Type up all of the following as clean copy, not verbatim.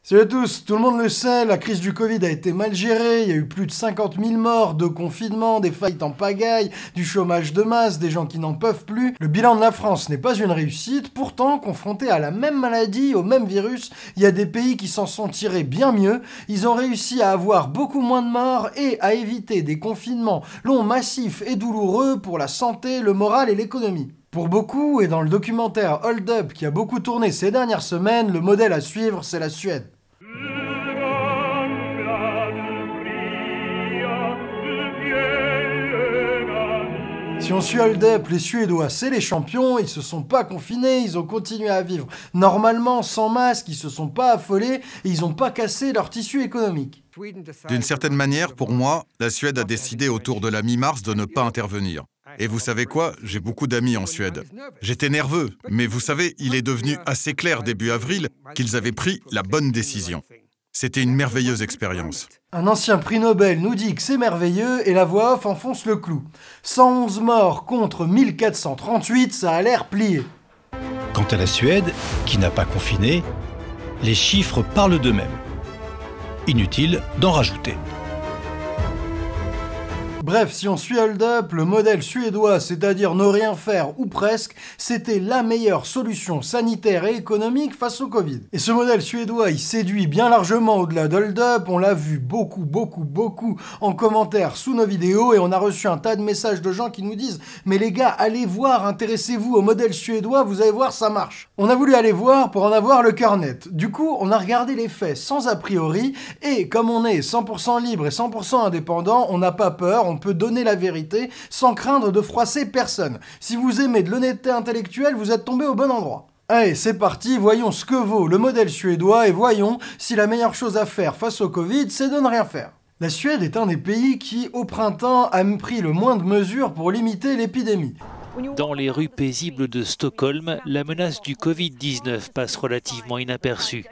Salut à tous, tout le monde le sait, la crise du Covid a été mal gérée, il y a eu plus de 50 000 morts, de confinement, des faillites en pagaille, du chômage de masse, des gens qui n'en peuvent plus. Le bilan de la France n'est pas une réussite, pourtant, confrontés à la même maladie, au même virus, il y a des pays qui s'en sont tirés bien mieux, ils ont réussi à avoir beaucoup moins de morts et à éviter des confinements longs, massifs et douloureux pour la santé, le moral et l'économie. Pour beaucoup, et dans le documentaire Hold Up qui a beaucoup tourné ces dernières semaines, le modèle à suivre, c'est la Suède. Si on suit Hold Up, les Suédois, c'est les champions, ils se sont pas confinés, ils ont continué à vivre normalement, sans masque, ils se sont pas affolés, et ils ont pas cassé leur tissu économique. D'une certaine manière, pour moi, la Suède a décidé autour de la mi-mars de ne pas intervenir. Et vous savez quoi? J'ai beaucoup d'amis en Suède. J'étais nerveux, mais vous savez, il est devenu assez clair début avril qu'ils avaient pris la bonne décision. C'était une merveilleuse expérience. Un ancien prix Nobel nous dit que c'est merveilleux et la voix off enfonce le clou. 111 morts contre 1438, ça a l'air plié. Quant à la Suède, qui n'a pas confiné, les chiffres parlent d'eux-mêmes. Inutile d'en rajouter. Bref, si on suit Hold Up, le modèle suédois, c'est-à-dire ne rien faire ou presque, c'était la meilleure solution sanitaire et économique face au Covid. Et ce modèle suédois, il séduit bien largement au-delà d'Hold Up, on l'a vu beaucoup en commentaire sous nos vidéos et on a reçu un tas de messages de gens qui nous disent « Mais les gars, allez voir, intéressez-vous au modèle suédois, vous allez voir, ça marche ». On a voulu aller voir pour en avoir le cœur net. Du coup, on a regardé les faits sans a priori et comme on est 100% libre et 100% indépendant, on n'a pas peur, on peut donner la vérité sans craindre de froisser personne. Si vous aimez de l'honnêteté intellectuelle, vous êtes tombé au bon endroit. Allez, c'est parti, voyons ce que vaut le modèle suédois et voyons si la meilleure chose à faire face au Covid, c'est de ne rien faire. La Suède est un des pays qui, au printemps, a pris le moins de mesures pour limiter l'épidémie. Dans les rues paisibles de Stockholm, la menace du Covid-19 passe relativement inaperçue.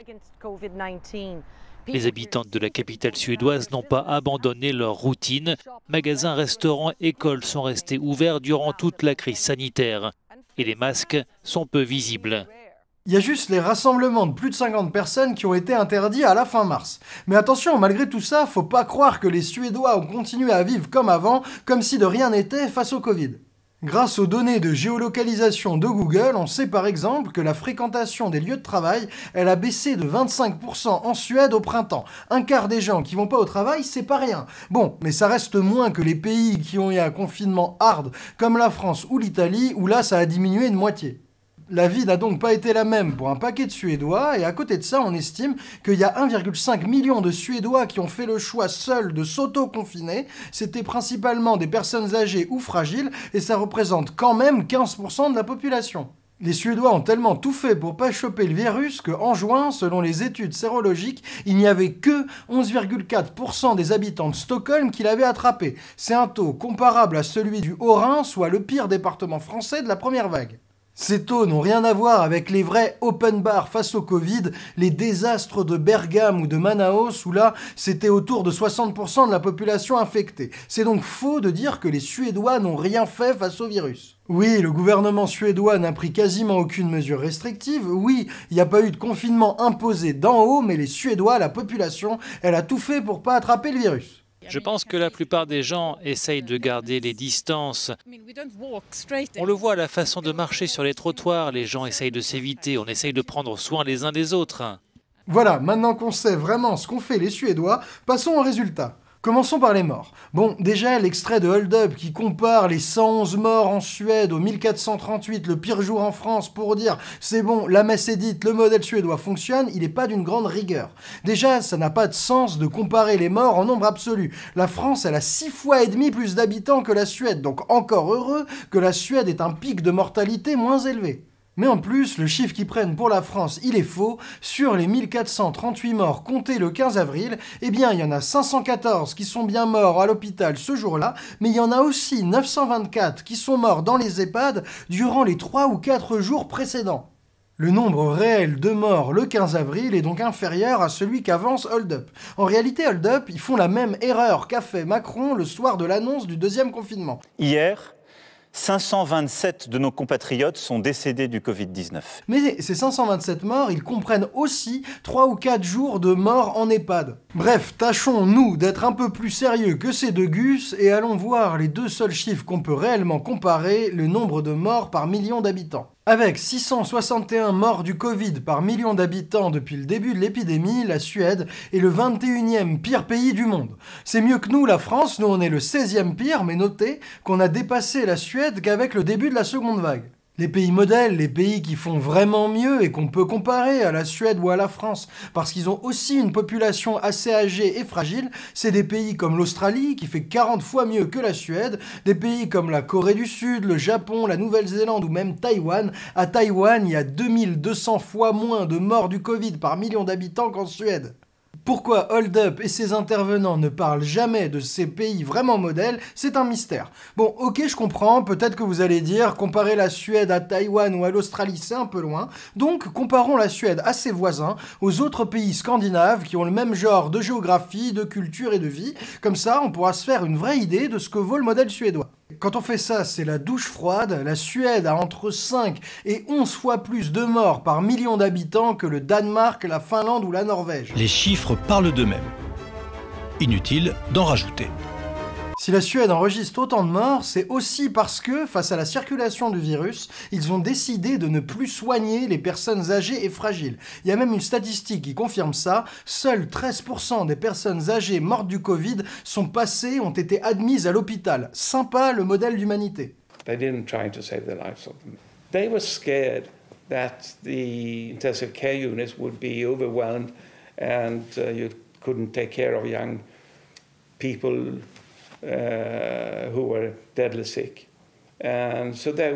Les habitantes de la capitale suédoise n'ont pas abandonné leur routine. Magasins, restaurants, écoles sont restés ouverts durant toute la crise sanitaire. Et les masques sont peu visibles. Il y a juste les rassemblements de plus de 50 personnes qui ont été interdits à la fin mars. Mais attention, malgré tout ça, faut pas croire que les Suédois ont continué à vivre comme avant, comme si de rien n'était face au Covid. Grâce aux données de géolocalisation de Google, on sait par exemple que la fréquentation des lieux de travail, elle a baissé de 25% en Suède au printemps. Un quart des gens qui vont pas au travail, c'est pas rien. Bon, mais ça reste moins que les pays qui ont eu un confinement hard, comme la France ou l'Italie, où là ça a diminué de moitié. La vie n'a donc pas été la même pour un paquet de Suédois, et à côté de ça, on estime qu'il y a 1,5 million de Suédois qui ont fait le choix seuls de s'auto-confiner. C'était principalement des personnes âgées ou fragiles, et ça représente quand même 15% de la population. Les Suédois ont tellement tout fait pour pas choper le virus qu'en juin, selon les études sérologiques, il n'y avait que 11,4% des habitants de Stockholm qui l'avaient attrapé. C'est un taux comparable à celui du Haut-Rhin, soit le pire département français de la première vague. Ces taux n'ont rien à voir avec les vrais open bars face au Covid, les désastres de Bergame ou de Manaus, où là, c'était autour de 60% de la population infectée. C'est donc faux de dire que les Suédois n'ont rien fait face au virus. Oui, le gouvernement suédois n'a pris quasiment aucune mesure restrictive. Oui, il n'y a pas eu de confinement imposé d'en haut, mais les Suédois, la population, elle a tout fait pour pas attraper le virus. Je pense que la plupart des gens essayent de garder les distances. On le voit à la façon de marcher sur les trottoirs, les gens essayent de s'éviter, on essaye de prendre soin les uns des autres. Voilà, maintenant qu'on sait vraiment ce qu'ont fait les Suédois, passons au résultat. Commençons par les morts. Bon, déjà, l'extrait de Hold Up qui compare les 111 morts en Suède au 1438, le pire jour en France, pour dire « c'est bon, la messe est dite, le modèle suédois fonctionne », il n'est pas d'une grande rigueur. Déjà, ça n'a pas de sens de comparer les morts en nombre absolu. La France, elle a 6 fois et demi plus d'habitants que la Suède, donc encore heureux que la Suède ait un pic de mortalité moins élevé. Mais en plus, le chiffre qu'ils prennent pour la France, il est faux. Sur les 1438 morts comptés le 15 avril, eh bien, il y en a 514 qui sont bien morts à l'hôpital ce jour-là, mais il y en a aussi 924 qui sont morts dans les EHPAD durant les 3 ou 4 jours précédents. Le nombre réel de morts le 15 avril est donc inférieur à celui qu'avance Hold Up. En réalité, Hold Up, ils font la même erreur qu'a fait Macron le soir de l'annonce du deuxième confinement. Hier, 527 de nos compatriotes sont décédés du Covid-19. Mais ces 527 morts, ils comprennent aussi 3 ou 4 jours de morts en EHPAD. Bref, tâchons, nous, d'être un peu plus sérieux que ces deux gus et allons voir les deux seuls chiffres qu'on peut réellement comparer, le nombre de morts par million d'habitants. Avec 661 morts du Covid par million d'habitants depuis le début de l'épidémie, la Suède est le 21e pire pays du monde. C'est mieux que nous, la France, nous on est le 16e pire, mais notez qu'on a dépassé la Suède qu'avec le début de la seconde vague. Les pays modèles, les pays qui font vraiment mieux et qu'on peut comparer à la Suède ou à la France, parce qu'ils ont aussi une population assez âgée et fragile, c'est des pays comme l'Australie, qui fait 40 fois mieux que la Suède, des pays comme la Corée du Sud, le Japon, la Nouvelle-Zélande ou même Taïwan. À Taïwan, il y a 2200 fois moins de morts du Covid par million d'habitants qu'en Suède. Pourquoi Hold Up et ses intervenants ne parlent jamais de ces pays vraiment modèles, c'est un mystère. Bon, ok, je comprends, peut-être que vous allez dire, comparer la Suède à Taïwan ou à l'Australie, c'est un peu loin, donc comparons la Suède à ses voisins, aux autres pays scandinaves qui ont le même genre de géographie, de culture et de vie, comme ça on pourra se faire une vraie idée de ce que vaut le modèle suédois. Quand on fait ça, c'est la douche froide. La Suède a entre 5 et 11 fois plus de morts par million d'habitants que le Danemark, la Finlande ou la Norvège. Les chiffres parlent d'eux-mêmes. Inutile d'en rajouter. Si la Suède enregistre autant de morts, c'est aussi parce que, face à la circulation du virus, ils ont décidé de ne plus soigner les personnes âgées et fragiles. Il y a même une statistique qui confirme ça, seuls 13% des personnes âgées mortes du Covid ont été admises à l'hôpital. Sympa le modèle d'humanité. They didn't try to save the lives of them. They were scared that the intensive care units would be overwhelmed and you couldn't take care of young people who were deadly sick. And so they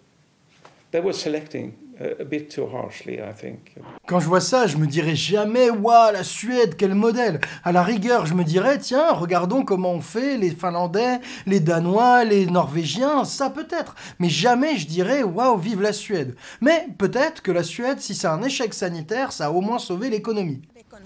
were selecting a bit too harshly, I think. Quand je vois ça, je me dirais jamais « Waouh, la Suède, quel modèle !» À la rigueur, je me dirais « Tiens, regardons comment on fait les Finlandais, les Danois, les Norvégiens, ça peut-être. » Mais jamais je dirais « Waouh, vive la Suède !» Mais peut-être que la Suède, si c'est un échec sanitaire, ça a au moins sauvé l'économie.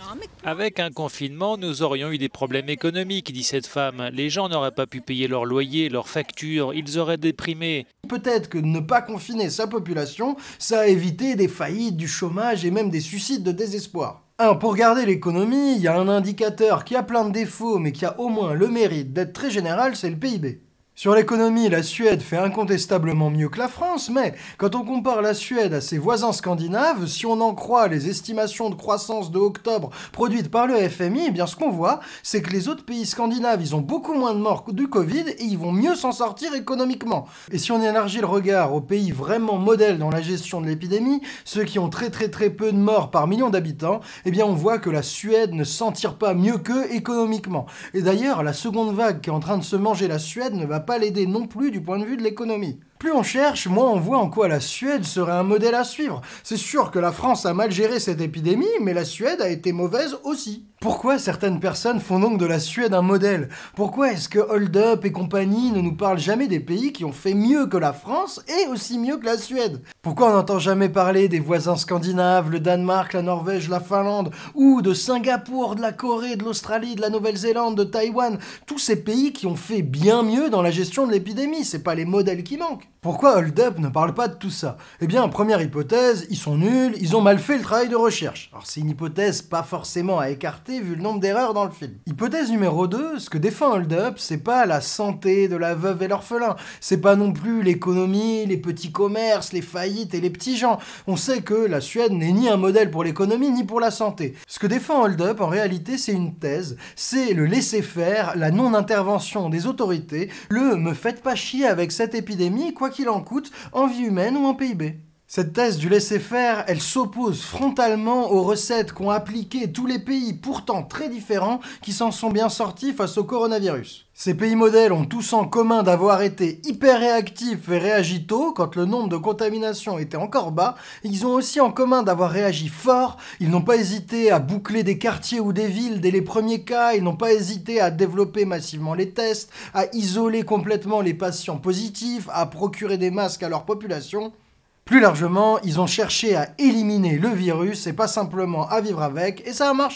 Avec un confinement, nous aurions eu des problèmes économiques, dit cette femme. Les gens n'auraient pas pu payer leur loyer, leurs factures, ils auraient déprimé. Peut-être que ne pas confiner sa population, ça a évité des faillites, du chômage et même des suicides de désespoir. Alors, pour garder l'économie, il y a un indicateur qui a plein de défauts, mais qui a au moins le mérite d'être très général, c'est le PIB. Sur l'économie, la Suède fait incontestablement mieux que la France, mais quand on compare la Suède à ses voisins scandinaves, si on en croit les estimations de croissance de octobre produites par le FMI, eh bien ce qu'on voit, c'est que les autres pays scandinaves, ils ont beaucoup moins de morts du Covid et ils vont mieux s'en sortir économiquement. Et si on élargit le regard aux pays vraiment modèles dans la gestion de l'épidémie, ceux qui ont très peu de morts par million d'habitants, eh bien on voit que la Suède ne s'en tire pas mieux qu'eux économiquement. Et d'ailleurs, la seconde vague qui est en train de se manger la Suède ne va pas l'aider non plus du point de vue de l'économie. Plus on cherche, moins on voit en quoi la Suède serait un modèle à suivre. C'est sûr que la France a mal géré cette épidémie, mais la Suède a été mauvaise aussi. Pourquoi certaines personnes font donc de la Suède un modèle? Pourquoi est-ce que Hold Up et compagnie ne nous parlent jamais des pays qui ont fait mieux que la France et aussi mieux que la Suède? Pourquoi on n'entend jamais parler des voisins scandinaves, le Danemark, la Norvège, la Finlande, ou de Singapour, de la Corée, de l'Australie, de la Nouvelle-Zélande, de Taïwan? Tous ces pays qui ont fait bien mieux dans la gestion de l'épidémie, c'est pas les modèles qui manquent. Pourquoi Hold Up ne parle pas de tout ça? Eh bien, première hypothèse, ils sont nuls, ils ont mal fait le travail de recherche. Alors c'est une hypothèse pas forcément à écarter vu le nombre d'erreurs dans le film. Hypothèse numéro 2, ce que défend Hold Up, c'est pas la santé de la veuve et l'orphelin, c'est pas non plus l'économie, les petits commerces, les faillites et les petits gens. On sait que la Suède n'est ni un modèle pour l'économie ni pour la santé. Ce que défend Hold Up, en réalité, c'est une thèse, c'est le laisser-faire, la non-intervention des autorités, le « me faites pas chier avec cette épidémie, quoi qu'il en coûte, en vie humaine ou en PIB ». Cette thèse du laisser-faire, elle s'oppose frontalement aux recettes qu'ont appliquées tous les pays, pourtant très différents, qui s'en sont bien sortis face au coronavirus. Ces pays modèles ont tous en commun d'avoir été hyper réactifs et réagi tôt, quand le nombre de contaminations était encore bas. Ils ont aussi en commun d'avoir réagi fort, ils n'ont pas hésité à boucler des quartiers ou des villes dès les premiers cas, ils n'ont pas hésité à développer massivement les tests, à isoler complètement les patients positifs, à procurer des masques à leur population. Plus largement, ils ont cherché à éliminer le virus et pas simplement à vivre avec, et ça a marché.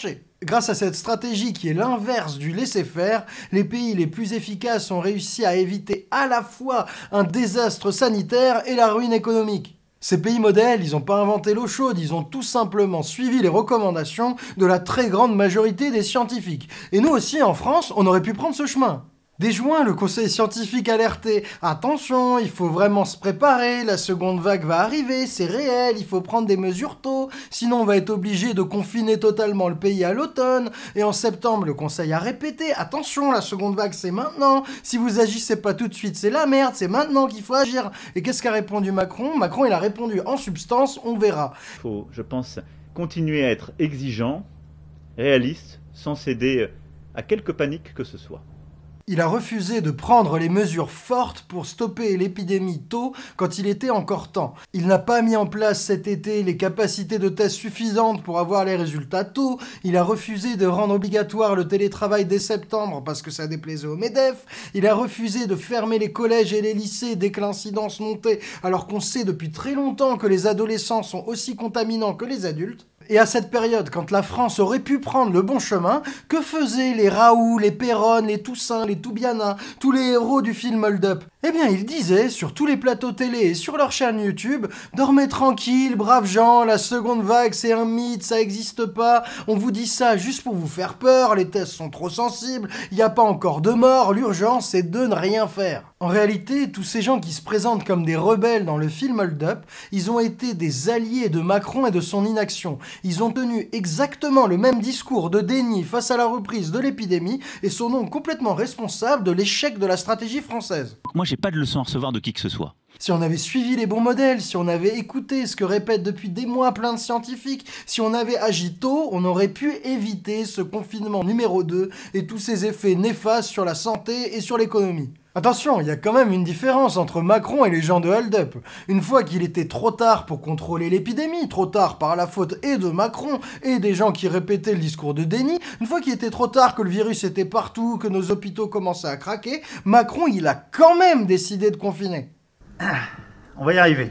Grâce à cette stratégie qui est l'inverse du laisser-faire, les pays les plus efficaces ont réussi à éviter à la fois un désastre sanitaire et la ruine économique. Ces pays modèles, ils n'ont pas inventé l'eau chaude, ils ont tout simplement suivi les recommandations de la très grande majorité des scientifiques. Et nous aussi, en France, on aurait pu prendre ce chemin. Dès juin, le conseil scientifique alertait « Attention, il faut vraiment se préparer, la seconde vague va arriver, c'est réel, il faut prendre des mesures tôt, sinon on va être obligé de confiner totalement le pays à l'automne. » Et en septembre, le conseil a répété « Attention, la seconde vague c'est maintenant, si vous agissez pas tout de suite, c'est la merde, c'est maintenant qu'il faut agir. » Et qu'est-ce qu'a répondu Macron? Macron, il a répondu en substance « On verra. » Il faut, je pense, continuer à être exigeant, réaliste, sans céder à quelque panique que ce soit. Il a refusé de prendre les mesures fortes pour stopper l'épidémie tôt quand il était encore temps. Il n'a pas mis en place cet été les capacités de tests suffisantes pour avoir les résultats tôt. Il a refusé de rendre obligatoire le télétravail dès septembre parce que ça déplaisait au MEDEF. Il a refusé de fermer les collèges et les lycées dès que l'incidence montait, alors qu'on sait depuis très longtemps que les adolescents sont aussi contaminants que les adultes. Et à cette période, quand la France aurait pu prendre le bon chemin, que faisaient les Raoult, les Péronne, les Toussaint, les Toubiana, tous les héros du film Hold Up? Eh bien, ils disaient, sur tous les plateaux télé et sur leur chaîne YouTube, « Dormez tranquille, braves gens, la seconde vague, c'est un mythe, ça existe pas, on vous dit ça juste pour vous faire peur, les tests sont trop sensibles, il n'y a pas encore de mort, l'urgence, c'est de ne rien faire. » En réalité, tous ces gens qui se présentent comme des rebelles dans le film Hold Up, ils ont été des alliés de Macron et de son inaction. Ils ont tenu exactement le même discours de déni face à la reprise de l'épidémie et sont donc complètement responsables de l'échec de la stratégie française. Moi, j'ai pas de leçon à recevoir de qui que ce soit. Si on avait suivi les bons modèles, si on avait écouté ce que répètent depuis des mois plein de scientifiques, si on avait agi tôt, on aurait pu éviter ce confinement numéro 2 et tous ses effets néfastes sur la santé et sur l'économie. Attention, il y a quand même une différence entre Macron et les gens de Hold Up. Une fois qu'il était trop tard pour contrôler l'épidémie, trop tard par la faute et de Macron et des gens qui répétaient le discours de déni, une fois qu'il était trop tard que le virus était partout, que nos hôpitaux commençaient à craquer, Macron, il a quand même décidé de confiner. On va y arriver.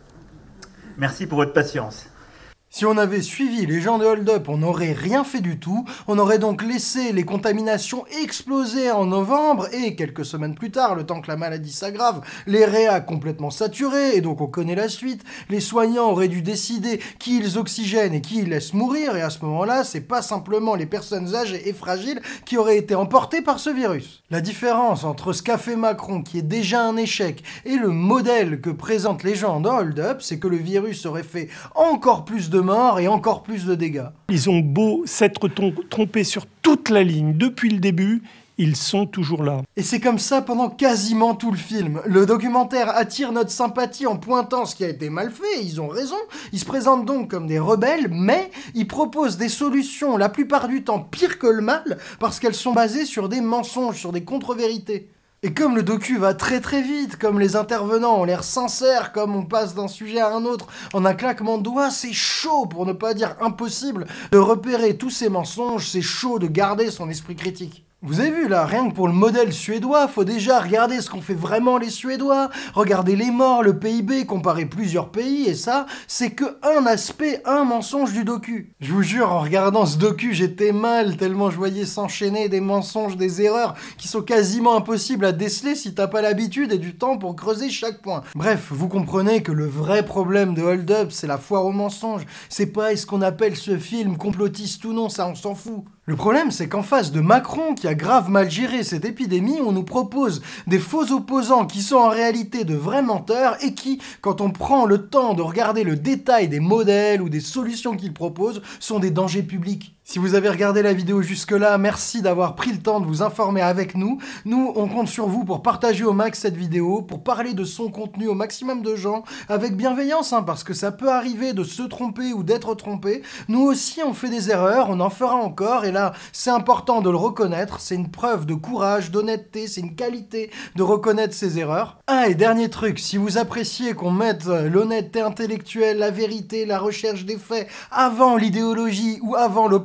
Merci pour votre patience. Si on avait suivi les gens de Hold Up, on n'aurait rien fait du tout, on aurait donc laissé les contaminations exploser en novembre, et quelques semaines plus tard, le temps que la maladie s'aggrave, les réa complètement saturés, et donc on connaît la suite, les soignants auraient dû décider qui ils oxygènent et qui ils laissent mourir, et à ce moment-là, c'est pas simplement les personnes âgées et fragiles qui auraient été emportées par ce virus. La différence entre ce qu'a fait Macron, qui est déjà un échec, et le modèle que présentent les gens de Hold Up, c'est que le virus aurait fait encore plus de morts et encore plus de dégâts. Ils ont beau s'être trompés sur toute la ligne depuis le début, ils sont toujours là. Et c'est comme ça pendant quasiment tout le film. Le documentaire attire notre sympathie en pointant ce qui a été mal fait, ils ont raison. Ils se présentent donc comme des rebelles, mais ils proposent des solutions la plupart du temps pires que le mal, parce qu'elles sont basées sur des mensonges, sur des contre-vérités. Et comme le docu va très très vite, comme les intervenants ont l'air sincères, comme on passe d'un sujet à un autre en un claquement de doigts, c'est chaud, pour ne pas dire impossible, de repérer tous ces mensonges, c'est chaud de garder son esprit critique. Vous avez vu là, rien que pour le modèle suédois, faut déjà regarder ce qu'ont fait vraiment les Suédois, regarder les morts, le PIB, comparer plusieurs pays, et ça, c'est que un aspect, un mensonge du docu. Je vous jure, en regardant ce docu, j'étais mal, tellement je voyais s'enchaîner des mensonges, des erreurs, qui sont quasiment impossibles à déceler si t'as pas l'habitude et du temps pour creuser chaque point. Bref, vous comprenez que le vrai problème de Hold Up, c'est la foire aux mensonges. C'est pas est-ce qu'on appelle ce film complotiste ou non, ça on s'en fout. Le problème, c'est qu'en face de Macron, qui a grave mal géré cette épidémie, on nous propose des faux opposants qui sont en réalité de vrais menteurs et qui, quand on prend le temps de regarder le détail des modèles ou des solutions qu'ils proposent, sont des dangers publics. Si vous avez regardé la vidéo jusque-là, merci d'avoir pris le temps de vous informer avec nous. Nous, on compte sur vous pour partager au max cette vidéo, pour parler de son contenu au maximum de gens, avec bienveillance, hein, parce que ça peut arriver de se tromper ou d'être trompé. Nous aussi, on fait des erreurs, on en fera encore, et là, c'est important de le reconnaître, c'est une preuve de courage, d'honnêteté, c'est une qualité de reconnaître ses erreurs. Ah, et dernier truc, si vous appréciez qu'on mette l'honnêteté intellectuelle, la vérité, la recherche des faits, avant l'idéologie ou avant l'opinion,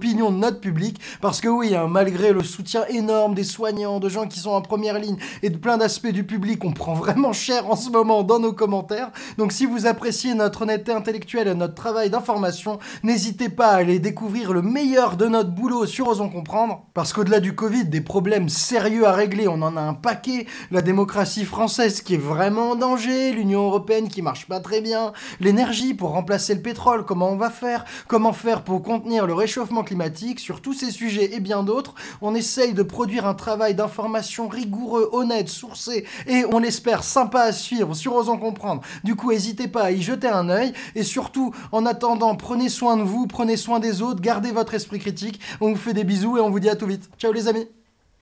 l'opinion de notre public, parce que oui, hein, malgré le soutien énorme des soignants, de gens qui sont en première ligne et de plein d'aspects du public, on prend vraiment cher en ce moment dans nos commentaires. Donc si vous appréciez notre honnêteté intellectuelle et notre travail d'information, n'hésitez pas à aller découvrir le meilleur de notre boulot sur Osons Comprendre, parce qu'au-delà du Covid, des problèmes sérieux à régler, on en a un paquet. La démocratie française qui est vraiment en danger, l'Union européenne qui marche pas très bien, l'énergie pour remplacer le pétrole, comment on va faire, comment faire pour contenir le réchauffement climatique, sur tous ces sujets et bien d'autres, on essaye de produire un travail d'information rigoureux, honnête, sourcé et on l'espère sympa à suivre sur Osons Comprendre. Du coup, n'hésitez pas à y jeter un œil et surtout, en attendant, prenez soin de vous, prenez soin des autres, gardez votre esprit critique. On vous fait des bisous et on vous dit à tout vite. Ciao les amis!